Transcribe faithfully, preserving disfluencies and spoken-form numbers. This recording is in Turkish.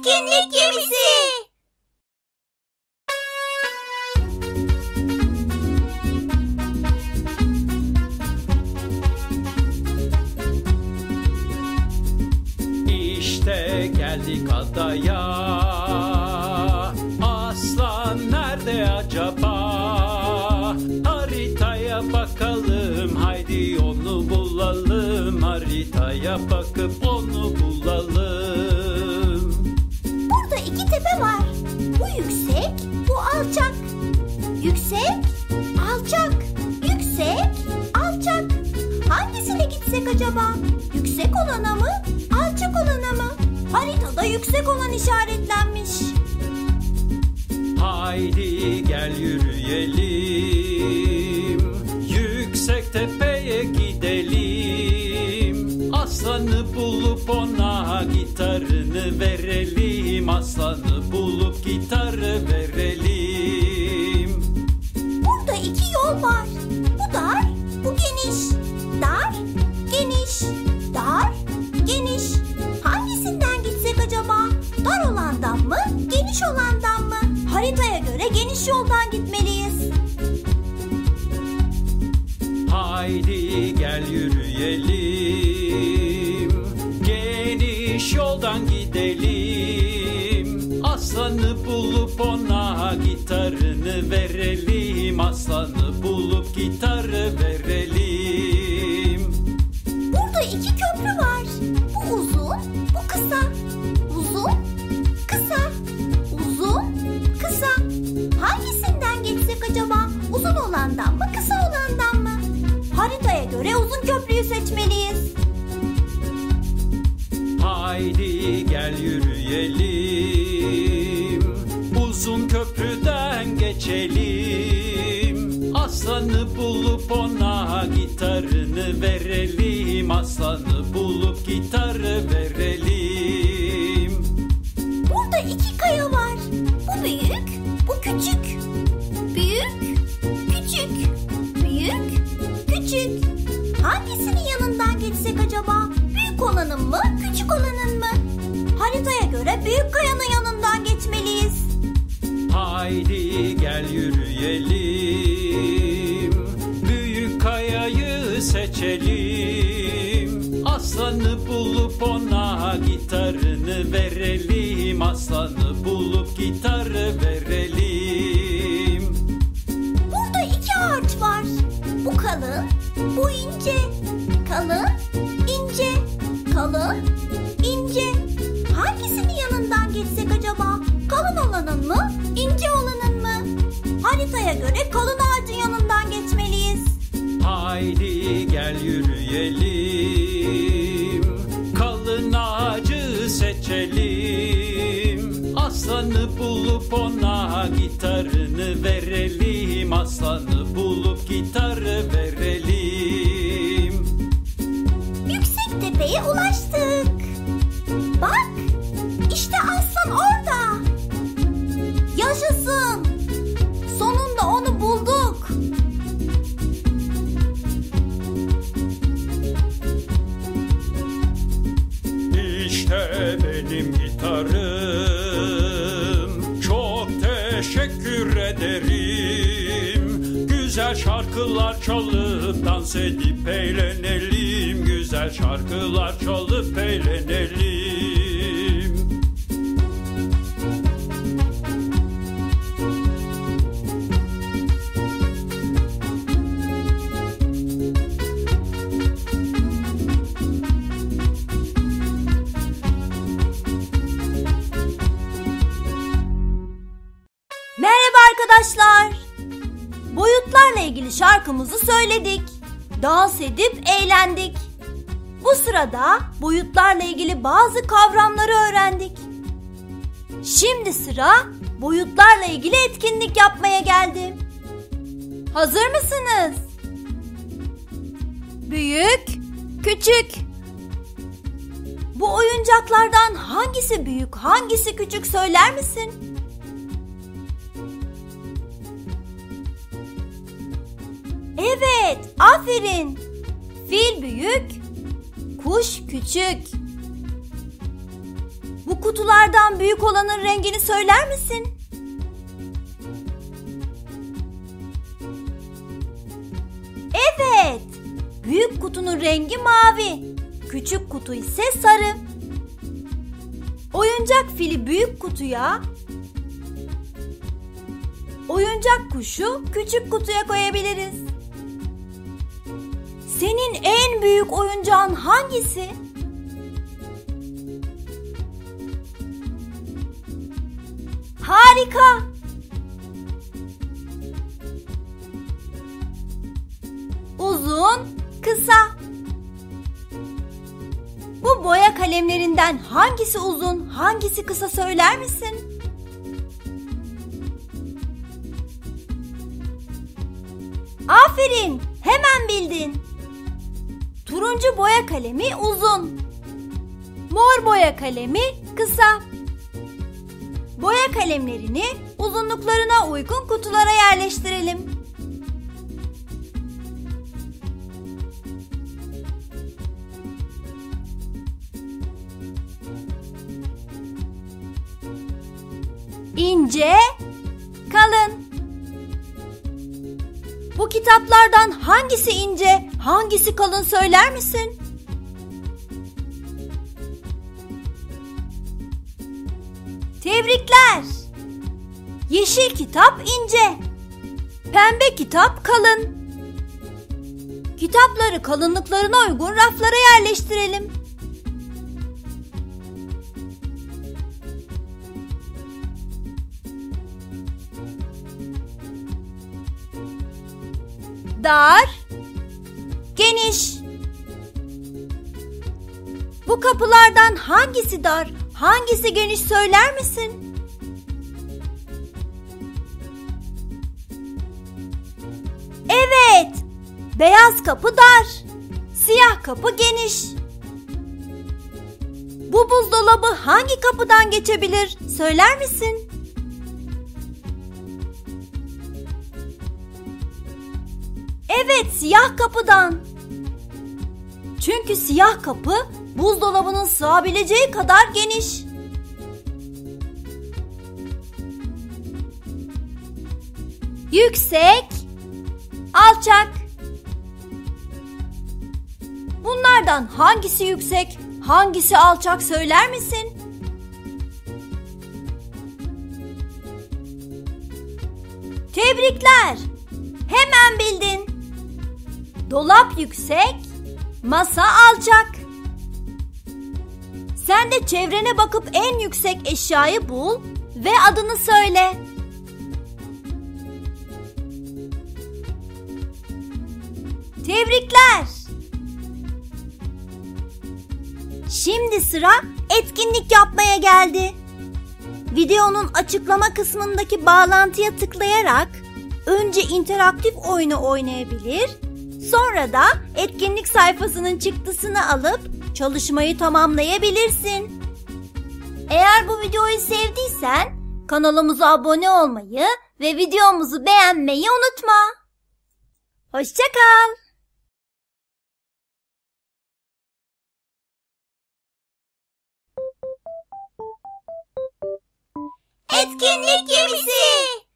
Etkinlik gemisi. İşte geldik adaya. Aslan nerede acaba? Haritaya bakalım, haydi onu bulalım. Haritaya bakıp onu bulalım. Burada iki tepe var. Bu yüksek, bu alçak. Yüksek, alçak, yüksek, alçak. Hangisine gitsek acaba? Yüksek olana mı, alçak olana mı? Haritada yüksek olan işaretlenmiş. Haydi gel yürüyelim, yüksek tepeye gidelim. Aslanı bulup ona gitarını verelim. Aslanı bulup gitarı verelim. Burada iki yol var. Bu dar, bu geniş. Dar, geniş. Dar, geniş. Hangisinden gitsek acaba? Dar olandan mı, geniş olandan mı? Haritaya göre geniş yoldan gitmeliyiz. Haydi gel yürüyelim, geniş yoldan gidelim. Aslanı bulup ona gitarını verelim. Aslanı bulup gitarı verelim. Burada iki köprü var. Bu uzun, bu kısa. Uzun, kısa. Uzun, kısa. Hangisinden geçsek acaba? Uzun olandan mı, kısa olandan mı? Haritaya göre uzun köprüyü seçmeliyiz. Haydi gel yürüyelim, uzun köprüden geçelim. Aslanı bulup ona gitarını verelim. Aslanı bulup gitarı verelim. Burada iki kaya var. Bu büyük, bu küçük. Büyük, küçük. Büyük, küçük. Hangisinin yanından geçsek acaba? Büyük olanın mı, küçük olanın mı? Haritaya göre büyük kayanın yanından geçmeliyiz. Haydi gel yürüyelim, büyük kayayı seçelim. Aslanı bulup ona gitarını verelim. Aslanı bulup gitarı verelim. Burada iki ağaç var. Bu kalın, bu ince. Kalın, ince. Kalın, ince. Hangisinin yanından geçsek acaba? Kalın olanın mı, ince olanın mı? Haritaya göre kalın ağacın yanından geçmeliyiz. Haydi gel yürüyelim, kalın ağacı seçelim. Aslanı bulup ona gitarını verelim. Aslanı bulup gitarı verelim. Yüksek tepeye ulaştık. Bak, işte aslan orada. Yaşasın. Sonunda onu bulduk. İşte benim gitarım, çok teşekkür ederim. Güzel şarkılar çalıp dans edip eğlenelim. Güzel şarkılar çalıp eğlenelim. Merhaba arkadaşlar. Boyutlarla ilgili şarkımızı söyledik. Dans edip eğlendik. Bu sırada boyutlarla ilgili bazı kavramları öğrendik. Şimdi sıra boyutlarla ilgili etkinlik yapmaya geldi. Hazır mısınız? Büyük, küçük. Bu oyuncaklardan hangisi büyük, hangisi küçük söyler misin? Evet, aferin. Fil büyük, kuş küçük. Bu kutulardan büyük olanın rengini söyler misin? Evet. Büyük kutunun rengi mavi. Küçük kutu ise sarı. Oyuncak fili büyük kutuya, oyuncak kuşu küçük kutuya koyabiliriz. Senin en büyük oyuncağın hangisi? Harika! Uzun, kısa. Bu boya kalemlerinden hangisi uzun, hangisi kısa söyler misin? Aferin, hemen bildin. Turuncu boya kalemi uzun. Mor boya kalemi kısa. Boya kalemlerini uzunluklarına uygun kutulara yerleştirelim. İnce, kalın. Bu kitaplardan hangisi ince, hangisi kalın söyler misin? Tebrikler. Yeşil kitap ince, pembe kitap kalın. Kitapları kalınlıklarına uygun raflara yerleştirelim. Dar, geniş. Bu kapılardan hangisi dar, hangisi geniş söyler misin? Evet, beyaz kapı dar, siyah kapı geniş. Bu buzdolabı hangi kapıdan geçebilir söyler misin? Evet, siyah kapıdan. Çünkü siyah kapı buzdolabının sığabileceği kadar geniş. Yüksek, alçak. Bunlardan hangisi yüksek, hangisi alçak söyler misin? Tebrikler. Hemen bildin. Dolap yüksek, masa alçak. Sen de çevrene bakıp en yüksek eşyayı bul ve adını söyle. Tebrikler. Şimdi sıra etkinlik yapmaya geldi. Videonun açıklama kısmındaki bağlantıya tıklayarak önce interaktif oyunu oynayabilir, sonra da etkinlik sayfasının çıktısını alıp çalışmayı tamamlayabilirsin. Eğer bu videoyu sevdiysen kanalımıza abone olmayı ve videomuzu beğenmeyi unutma. Hoşça kal. Etkinlik gemisi.